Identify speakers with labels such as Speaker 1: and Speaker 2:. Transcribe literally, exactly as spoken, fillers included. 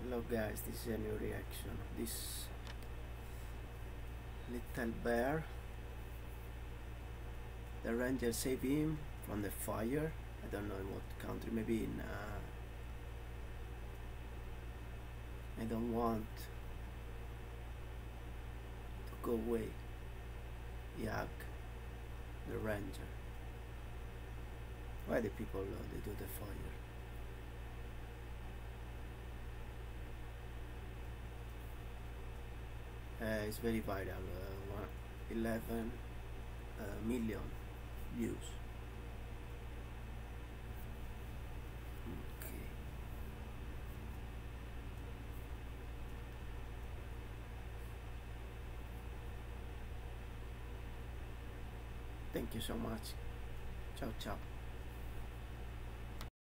Speaker 1: Hello guys, this is a new reaction of this little bear. The ranger saved him from the fire. I don't know in what country, maybe in uh, I don't want to go away. Yak, the ranger. Why the people uh, they do the fire? Uh, it's very viral, uh, eleven uh, million views. Okay. Thank you so much. Ciao ciao.